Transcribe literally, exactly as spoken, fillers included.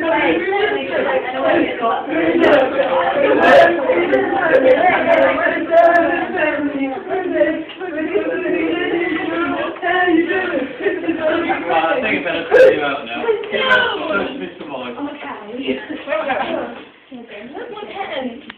I think I better put you out now. No! Push me some more. Okay. Look what happened.